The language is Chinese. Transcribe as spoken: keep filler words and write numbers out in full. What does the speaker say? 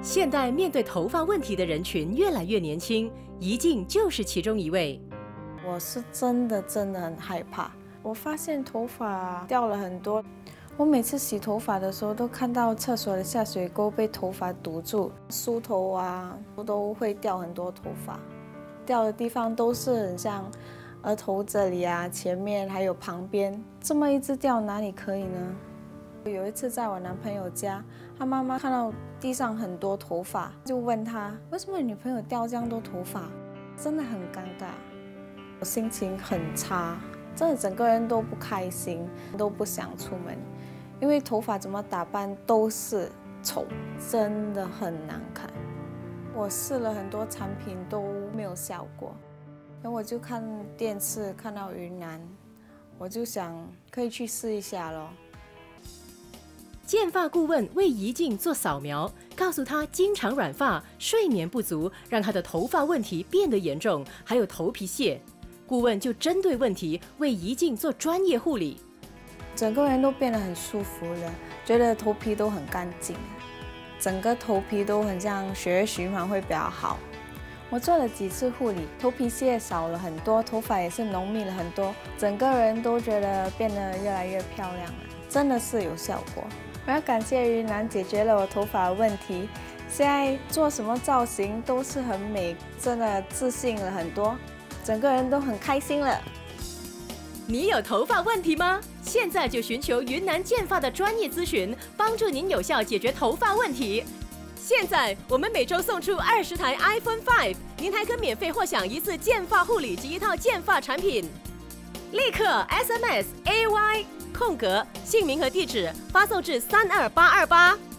现代面对头发问题的人群越来越年轻，怡静就是其中一位。 我是真的真的很害怕，我发现头发掉了很多。我每次洗头发的时候，都看到厕所的下水沟被头发堵住，梳头啊都会掉很多头发，掉的地方都是很像额头这里啊、前面还有旁边，这么一直掉哪里可以呢？有一次在我男朋友家，他妈妈看到地上很多头发，就问他为什么你女朋友掉这样多头发，真的很尴尬，我心情很差，真的整个人都不开心，都不想出门，因为头发怎么打扮都是丑，真的很难看。我试了很多产品都没有效果，然后我就看电视看到云南，我就想可以去试一下咯。 健发顾问为怡静做扫描，告诉她经常软发、睡眠不足，让她的头发问题变得严重，还有头皮屑。顾问就针对问题为怡静做专业护理， 整个人都变得很舒服了，觉得头皮都很干净，整个头皮都很像血液循环会比较好。我做了几次护理，头皮屑少了很多，头发也是浓密了很多，整个人都觉得变得越来越漂亮了，真的是有效果。我要感谢云南解决了我头发的问题，现在做什么造型都是很美，真的自信了很多，整个人都很开心了。 你有头发问题吗？现在就寻求云南健发的专业咨询，帮助您有效解决头发问题。现在我们每周送出二十台 iPhone 五， 您还可免费获享一次健发护理及一套健发产品。立刻 S M S A Y 空格姓名和地址发送至三二八二八。